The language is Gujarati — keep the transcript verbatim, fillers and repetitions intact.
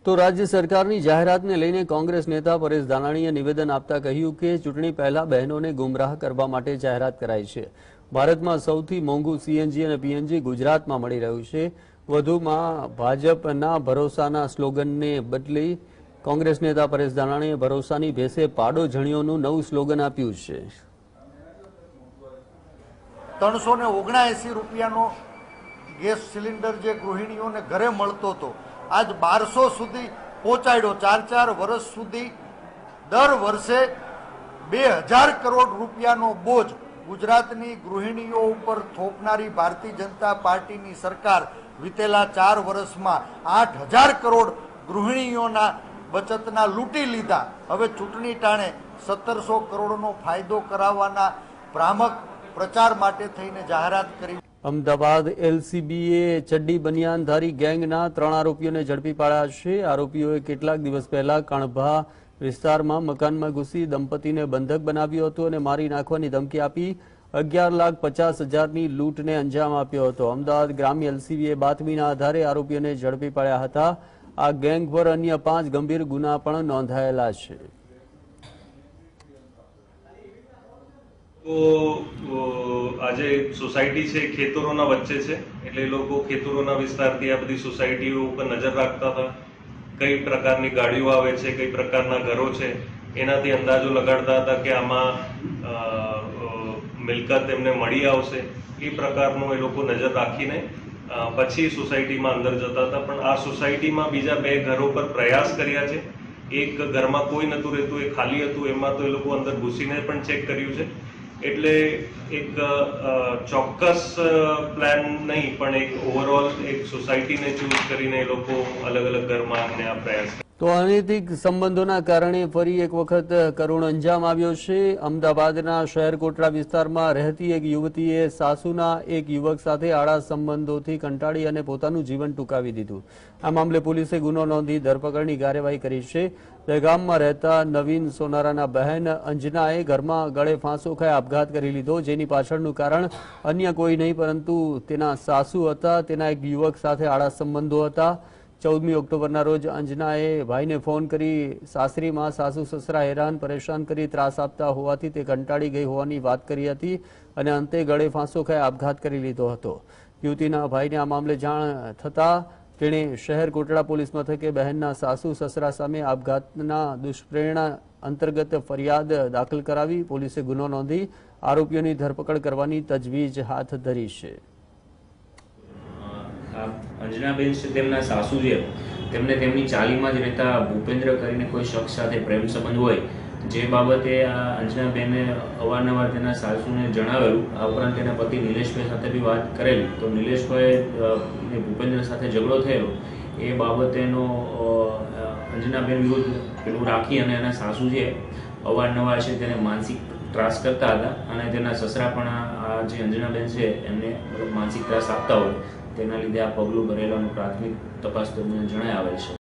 તો રાજ્ય સરકારની જાહેરાતને લઈને કોંગ્રેસ નેતા પરેશ ધાનાણીએ નિવેદન આપતા કહ્યું કે ચૂંટણી પહેલા બહેનોને ગુમરાહ કરવા માટે જાહેરાત કરાઈ છે। ભારતમાં સૌથી મોંઘું સીએનજી અને પીએનજી ગુજરાતમાં મળી રહ્યું છે। વધુમાં ભાજપના ભરોસાના સ્લોગનને બદલી કોંગ્રેસ નેતા પરેશ ધાનાણીએ ભરોસાની ભેસે પાડો જણિયોનું નવું સ્લોગન આપ્યું છે। ત્રણસો ને ઓગણએસી રૂપિયાનો ગેસ સિલિન્ડર જે ગૃહિણીઓને ઘરે મળતો હતો आज बारसो सुधी पहोंचाड्यो। चार चार वर्ष सुधी दर वर्षे बे हजार करोड़ रूपियानो बोझ गुजरातनी गृहिणीओ उपर थोपनारी भारतीय जनता पार्टीनी सरकार वीतेला चार वर्षमां आठ हजार करोड़ गृहिणीओना बचतना लूंटी लीधा। हवे चूंटणी टाणे सत्तरसो करोड़नो फायदो कराववाना भ्रामक प्रचार माटे थईने जाहेरात करी। अमदावाद एलसीबीए चड्डी बनियानधारी गैंगना त्रण आरोपीओने झड़पी पाड्या छे। आरोपीओए કેટલાક દિવસ પહેલા કણભા વિસ્તારમાં મકાનમાં ઘૂસી દંપતીને બંધક બનાવ્યો હતો અને મારી નાખવાની ધમકી આપી અગિયાર લાખ પચાસ હજારની લૂંટને અંજામ આપ્યો હતો। અમદાવાદ ગ્રામ્ય એલસીબીએ બાતમીના આધારે આરોપીઓને ઝડપી પાડ્યા હતા। આ ગેંગ પર અન્ય પાંચ ગંભીર ગુના પણ નોંધાયેલા છે। तो आज सोसायटी से खेतरों वच्चे से एटले लोग खेतरों विस्तार थी आ बधी सोसायटीओ पर नजर रखता था। कई प्रकार की गाड़ीओ आवे छे, कई प्रकार घरों छे, एनाथी अंदाजो लगाड़ता था कि आमा मिलकत एमने मळी आवशे। ए प्रकारनो ए लोको नजर राखीने पछी सोसायटी में अंदर जता था। पण आ सोसायटी में बीजा बे घरों पर प्रयास कर्या छे। एक घर में कोई नतुं रहेतुं, ए खाली हतुं, एमां तो ए लोको अंदर घुसीने पण चेक कर्युं छे। એટલે એક ચોક્કસ પ્લાન નહીં પણ એક ઓવરઓલ એક સોસાયટીને ચૂઝ કરીને એ લોકો અલગ અલગ ઘરમાં આ પ્રયાસ। તો અનૈતિક સંબંધોના કારણે ફરી એક વખત કરુણ અંજામ આવ્યો છે। અમદાવાદના શહેર કોટડા વિસ્તારમાં રહેતી એક યુવતીએ સાસુના એક યુવક સાથે આડા સંબંધોથી કંટાળી અને પોતાનું જીવન ટૂંકાવી દીધું। આ મામલે પોલીસે ગુનો નોંધી ધરપકડની કાર્યવાહી કરી છે। દહેગામમાં રહેતા નવીન સોનારાના બહેન અંજનાએ ઘરમાં ગળે ફાંસો ખાઈ આપઘાત કરી લીધો, જેની પાછળનું કારણ અન્ય કોઈ નહીં પરંતુ તેના સાસુ હતા। તેના એક યુવક સાથે આડા સંબંધો હતા। ચૌદમી ઓક્ટોબરના રોજ અંજનાએ ભાઈને ફોન કરી સાસરીમાં સાસુ સસરા હેરાન પરેશાન કરી ત્રાસ આપતા હોવાથી તે કંટાળી ગઈ હોવાની વાત કરી હતી અને અંતે ગળે ફાંસો ખાઈ આપઘાત કરી લીધો હતો। યુવતીના ભાઈને આ મામલે જાણ થતાં તેણે શહેર કોટડા પોલીસ મથકે બહેનના સાસુ સસરા સામે આપઘાતના દુષ્પ્રેરણા અંતર્ગત ફરિયાદ દાખલ કરાવી પોલીસે ગુનો નોંધી આરોપીઓની ધરપકડ કરવાની તજવીજ હાથ ધરી છે। અંજનાબેન છે તેમના સાસુ છે તેમને તેમની ચાલીમાં જ રહેતા ભૂપેન્દ્ર કરીને કોઈ શખ્સ સાથે પ્રેમ સંબંધ હોય, જે બાબતે આ અંજનાબેને અવારનવાર તેના સાસુને જણાવેલું। આ ઉપરાંત તેના પતિ નિલેશભાઈ સાથે બી વાત કરેલી તો નિલેશભાઈ ભૂપેન્દ્ર સાથે ઝઘડો થયેલો એ બાબતેનો અંજનાબેન વિરુદ્ધ પેલું રાખી અને એના સાસુ છે અવારનવાર છે તેને માનસિક ત્રાસ કરતા હતા અને તેના સસરા પણ આ જે અંજનાબેન છે એમને માનસિક ત્રાસ આપતા હોય તેના લીધે આ પગલું ભરેલાનું પ્રાથમિક તપાસ દરમિયાન જણાય આવે છે।